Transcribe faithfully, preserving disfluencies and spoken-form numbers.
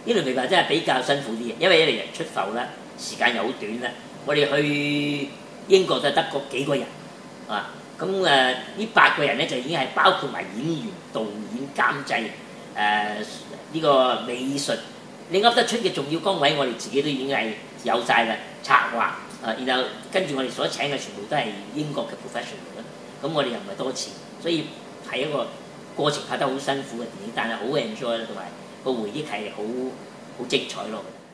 呢輪明白真係比較辛苦啲嘅，因為一嚟人出埠啦，時間又好短啦。我哋去英國就得個幾個人啊，咁誒呢八個人咧就已經係包括埋演員、導演、監製誒呢、呃呢個美術，你噏得出嘅重要崗位，我哋自己都已經係有晒啦，策劃啊，然後跟住我哋所請嘅全部都係英國嘅 professional 啦。咁我哋又唔係多錢，所以係一個過程拍得好辛苦嘅電影，但係好 enjoy 啦，同埋個回憶係好好精彩咯。